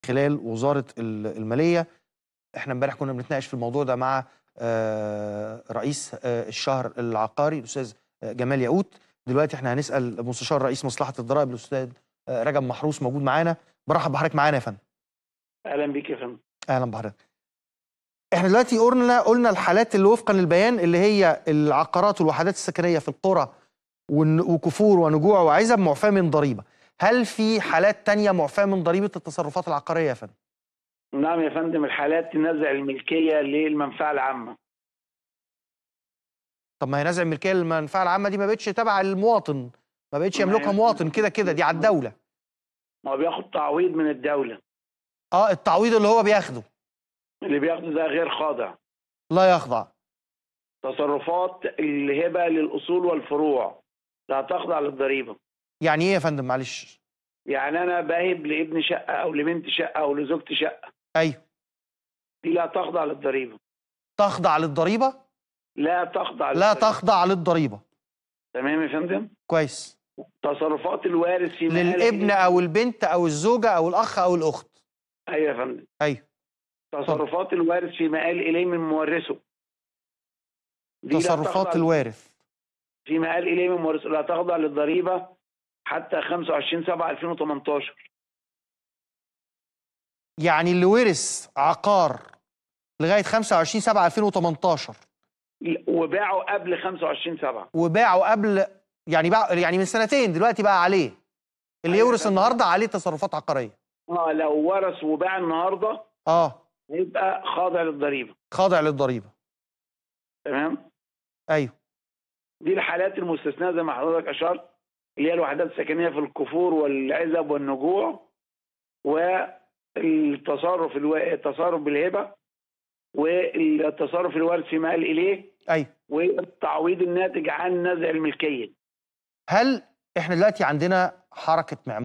خلال وزارة المالية. احنا امبارح كنا بنتناقش في الموضوع ده مع رئيس الشهر العقاري الأستاذ جمال ياقوت. دلوقتي احنا هنسأل مستشار رئيس مصلحة الضرائب الأستاذ رجب محروس موجود معانا. برحب بحضرتك معانا يا فندم. اهلا بيك يا فندم. اهلا بحضرتك. احنا دلوقتي قلنا الحالات اللي وفقا للبيان اللي هي العقارات والوحدات السكنية في القرى وكفور ونجوع وعزب معفاة من ضريبة. هل في حالات تانية معفاة من ضريبة التصرفات العقارية يا فندم؟ نعم يا فندم، الحالات تنزع الملكية للمنفعة العامة. طب ما هي نزع الملكية للمنفعة العامة دي ما بقتش تبع المواطن، ما بقتش يملكها مواطن، كده دي على الدولة. ما هو بياخد تعويض من الدولة. التعويض اللي هو بياخده اللي بياخده ده غير خاضع. لا يخضع. تصرفات الهبة للأصول والفروع لا تخضع للضريبة. يعني ايه يا فندم معلش؟ يعني أنا باهب لابني شقة أو لبنتي شقة أو لزوجتي شقة. ايوه. دي لا تخضع للضريبة. تخضع للضريبة؟ لا تخضع لا للضريبة. تخضع للضريبة. تمام يا فندم؟ كويس. تصرفات الوارث في للابن او البنت او الزوجة او الاخ او الاخت. أيوه يا فندم. ايوه. تصرفات الوارث فيما قال إليه من مورثه. تصرفات الوارث فيما قال إليه من مورثه لا تخضع للضريبة حتى 25/7/2018. يعني اللي ورث عقار لغاية 25/7/2018 وباعه قبل 25/7 وباعه قبل، يعني من سنتين دلوقتي بقى عليه اللي يورث النهارده عليه تصرفات عقارية. لو ورث وباع النهارده هيبقى خاضع للضريبة. خاضع للضريبة. تمام؟ ايوه. دي الحالات المستثناة زي ما حضرتك أشرت، اللي هي الوحدات السكنية في الكفور والعزب والنجوع، والتصرف التصرف بالهبة، والتصرف الوارث فيما قال إليه. ايوه. والتعويض الناتج عن نزع الملكية. هل احنا دلوقتي عندنا حركة معمار